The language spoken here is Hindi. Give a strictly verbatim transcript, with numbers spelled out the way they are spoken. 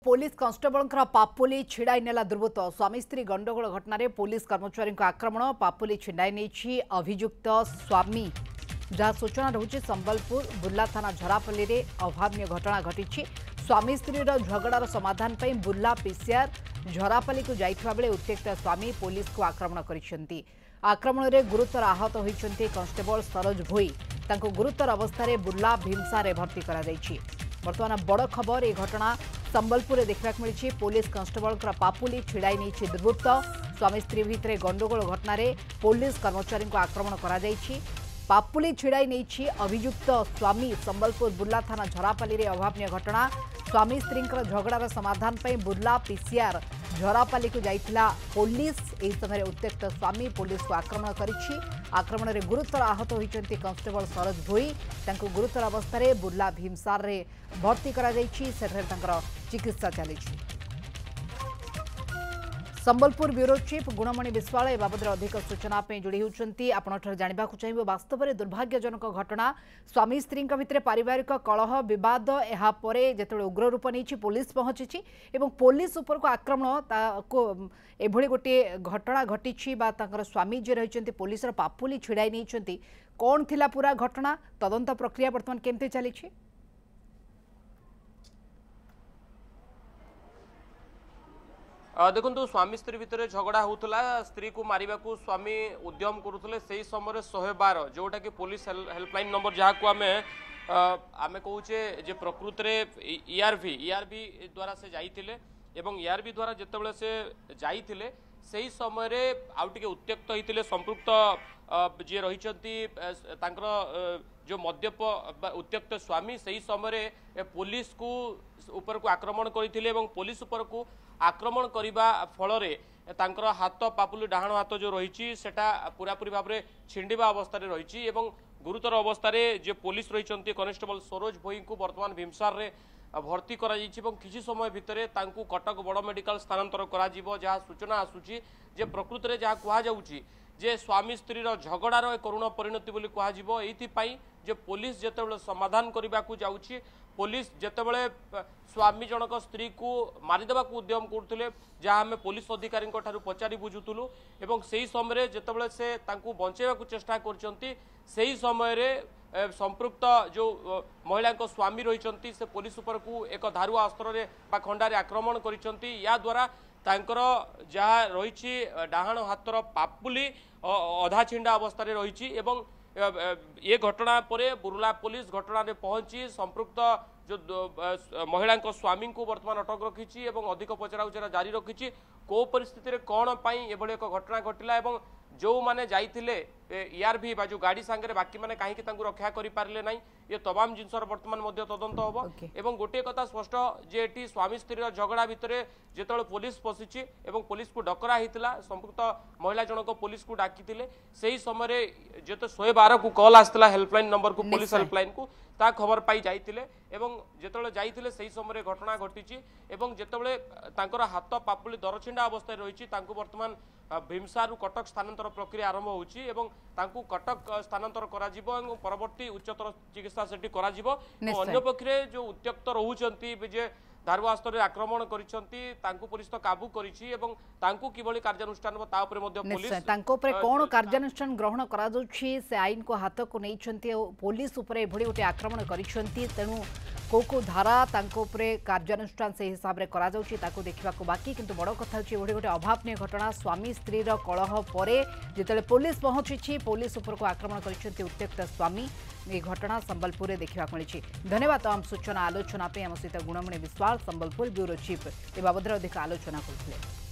पुलिस कांस्टेबल पापुली छिड़ाई नेला दुर्वृत्त स्वामी स्त्री गंडगोल घटन पुलिस कर्मचारी आक्रमण पापुली छिड़ाई नहीं अभियुक्त स्वामी जहाँ सूचना रही संबलपुर बुर्ला थाना झरापल्ली में अभावन घटना घटी स्वामी स्त्री झगड़ार समाधान पर बुर्ला पीसीआर झरापल्ली को जाइथिबा बेले उत्त्यक्त स्वामी पुलिस को आक्रमण कर आक्रमण में गुरुतर आहत होती कांस्टेबल सरोज भोई तांको गुरुतर अवस्था बुर्ला भीमसार भर्ती करा बर्तमान बड़ खबर यह घटना संबलपुर में देखा मिली पुलिस कांस्टेबल पापुली छिड़ाई नहीं दुर्वृत्त स्वामी स्त्री भितर गंडगोल घटन पुलिस कर्मचारी आक्रमण कर पापुली छिड़ाई नहीं अभियुक्त स्वामी संबलपुर बुर्ला थाना झरापल्ली में अभावन घटना स्वामी स्त्री झगड़ार समाधान पर बुर्ला पीसीआर झरापल्ली को जाइथिला पुलिस एही समय उत्त्यक्त स्वामी पुलिस को आक्रमण करिछि आक्रमण में गुरुतर आहत होती कांस्टेबल सरोज भोई तांको गुरुतर अवस्था बुर्ला भीमसार रे भर्ती करा जाइछि सेठरे तांकर चिकित्सा चली संबलपुर ब्यूरो चीफ गुणमणि विश्वाल ए बाबद अधिक सूचना जोड़ी होती आपठ जानवा चाहिए वास्तव में दुर्भाग्यजनक घटना स्वामी स्त्री भितर पारिवारिक कलह बद यापर जो उग्र रूप नहीं पुलिस पहुंची और पुलिस उपर को आक्रमण एभली गोटे घटना घटी स्वामी जी रही पुलिस पापुली छिड़ाई नहीं कौन थिला पूरा घटना तदंत प्रक्रिया बर्तमान केमती चली देखो स्वामी स्त्री भितर झगड़ा होता स्त्री को मारिबा को स्वामी उद्यम करुले से समय शहे बार जोटा कि पुलिस हेल्पलाइन नंबर जहाँ को आम आम कहे प्रकृत में ईआरवी ईआरवी द्वारा से जाइए एवं ईआरवी द्वारा जितेबाला से जाइए से समय आउ टे उत्त्यक्त होते संपृक्त जी रही जो मद्यप उत्त्यक्त स्वामी से समय पुलिस को ऊपर को आक्रमण करते पुलिस ऊपर को आक्रमण करने फल तांकर हाथ पापुली डाहाण हाथ जो रही सेटा पूरापूरी भाव में छिंडा अवस्था रही गुरुतर अवस्था जो पुलिस रही कनेस्टेबल सरोज भोई को बर्तमान भीमसार रे भर्ती करा किसी समय भितर तांकु कटक बड़ मेडिकल स्थानांतर करा जहाँ सूचना आसूची जे प्रकृत में जहाँ कहुच्छी जे स्वामी स्त्री झगड़ार एक करुण परिणति बोली कहुव ये जे पुलिस जितेबाला समाधान करने को जाऊँगी पुलिस जितेबाला स्वामी जनक स्त्री को मारिदेवा उद्यम करते जहाँ आम पुलिस अधिकारी पचारि बुझुलु एवं से समय जितेबाला से बचाइवा चेष्टा कर समय संपृक्त जो महिला स्वामी रही से पुलिस उपर को एक धारुआ अस्त्र खंडार आक्रमण कर द्वारा तांकर जहाँ रही डाहाण हाथर पापुली अधा छिंडा अवस्था रही ये घटना पर बुर्ला पुलिस घटना में पहुंची संपृक्त जो महिला स्वामी को बर्तमान अटक रखी अधिक पचरा उचरा जारी रखी को परिस्थिति कौन पाई एभली एक घटना घटला जो माने जाइथिले ईआरवी बा जो गाड़ी सांगे बाकी माने कहीं रक्षा करि पारले नाही ये तमाम जिनसर वर्तमान मध्य तदंत होबो एवं गोटे कथा स्पष्ट जे एटी स्वामी स्त्री झगड़ा भितर जेतळे पुलिस पसिछि एवं पुलिस को डकरा हितला संपुक्त महिला जनक पुलिस को डाकिथिले सेही समय जेते एक सौ बारह को कॉल आस्तला हेल्पलाइन नंबर को पुलिस हेल्पलाइन को ता खबर पाई जाइथिले एवं जेतळे जाइथिले सेही समय घटना घटिछि एवं जेतळे तांकर हाथ पापुली दरछिंडा अवस्था रहिछि तांको वर्तमान भीमसार कटक स्थानांतर प्रक्रिया आरंभ होची एवं तांकु कटक स्थानांतर करा जिवो एवं परवर्ती उच्चतर चिकित्सा सेठी करा जिवो अन्य पक्षरे जो उत्त्यक्त रहुचंती जे धारुआस्त्र आक्रमण करिसंती तांकु पुलिस तो काबू करिछि एवं तांकु किबळी कार्यानुष्ठान ता उपरे मध्ये पुलिस तांको उपरे कोन कार्यानुष्ठान ग्रहण करा जाउछि से आईन को हाथ को नैछंती पुलिस उपरे भड़ी गोटे आक्रमण करिसंती तेनु को को धारा तांको उपरे कार्यानुष्ठान से हिसाब रे करा जाउछि ताको देखिबा को बाकी किंतु बड़ कथा छि ओडी गोटे अभावनीय घटना स्वामी स्त्री रो कलह परे जेतले पुलिस पहुंची पुलिस उपर को आक्रमण करिसंती उत्त्यक्त स्वामी ये घटना संबलपुर में देखा मिली धन्यवाद तमाम सूचना आलोचना आम सहित गुणमणि विश्वाल संबलपुर ब्यूरो चीफ ए बाबद अधिक आलोचना करते।